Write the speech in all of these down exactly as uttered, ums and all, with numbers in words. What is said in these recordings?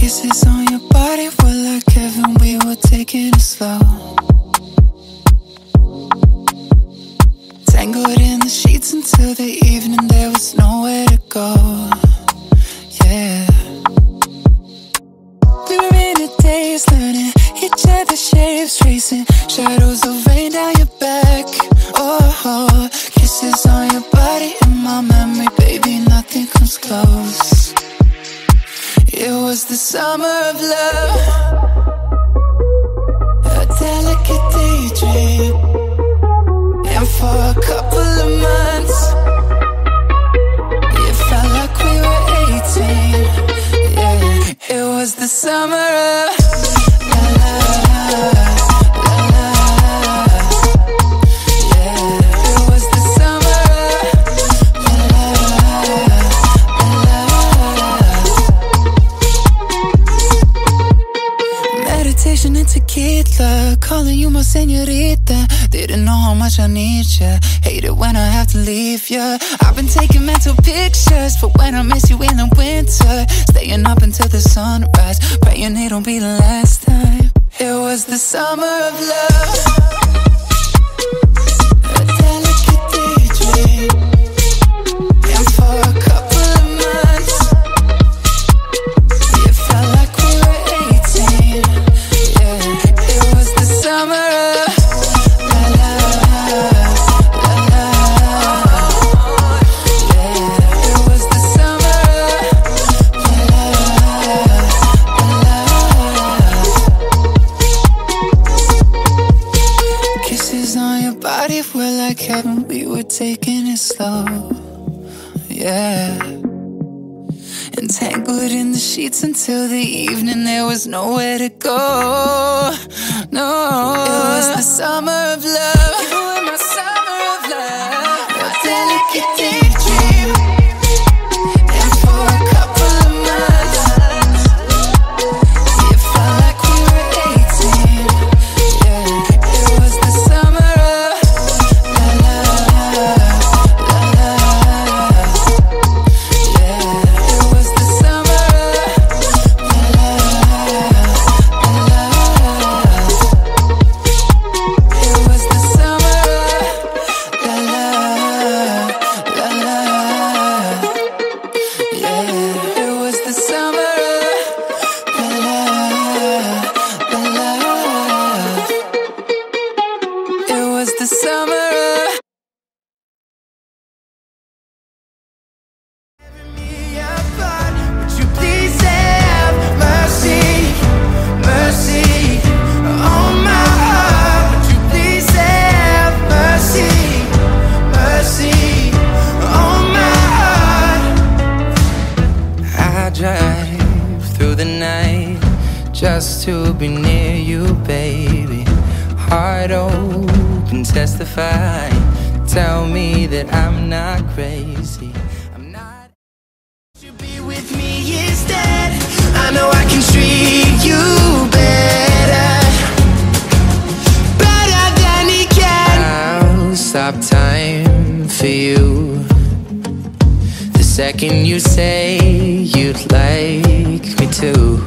Kisses on your body were like heaven, we were taking it slow. Tangled in the sheets until the evening, there was nowhere to go. Yeah. We were in a daze, learning each other's shapes, tracing shadows of rain down your back. Oh, kisses on your body in my memory, baby, nothing comes close. It was the summer of love, a delicate daydream. And for a couple of months, it felt like we were eighteen. Yeah, it was the summer of la la la, la la la. Yeah, it was the summer of la la la, la la. Meditation and tequila, calling you my senorita. Didn't know how much I need ya, hate it when I have to leave ya. I've been taking mental pictures for when I miss you in the winter, staying up until the sunrise, praying it'll be the last time. It was the summer of love, a delicate daydream. And for a couple of months, it felt like we were eighteen. Yeah, it was the summer of we're like heaven, we were taking it slow. Yeah. Entangled in the sheets until the evening, there was nowhere to go. No, it was the summer of love. You were my summer of love, a delicate daydream. And for a couple of months, it felt like we were eighteen. Yeah, it was the summer of the summer of me apart. Would you please have mercy, mercy on my heart? Would you please have mercy, mercy on my heart? I drive through the night just to be near you, baby. Heart open, testify. Tell me that I'm not crazy. I'm not. You be with me instead. I know I can treat you better, better than he can. I'll stop time for you the second you say you'd like me to.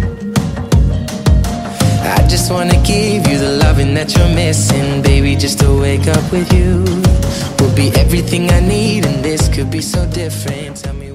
I just wanna give you the loving that you're missing, baby. Just to wake up with you will be everything I need, and this could be so different. Tell me